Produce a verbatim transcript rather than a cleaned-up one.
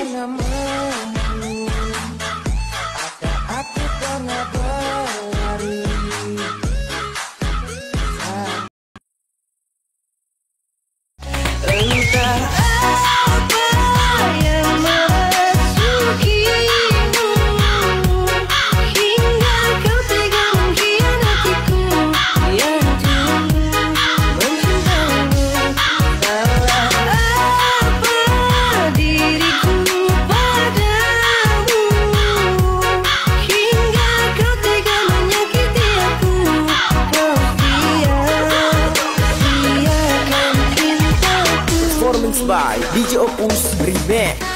pernah memahami, apa aku pernah berlari. Entah apa yang merasukimu, hingga kau tega mengkhianatiku yang tulus mencintaimu. Salah apa diriku padamu, hingga kau tega menyakiti aku. Kau sia-siakan cintaku. Performance by D J Opus Remix.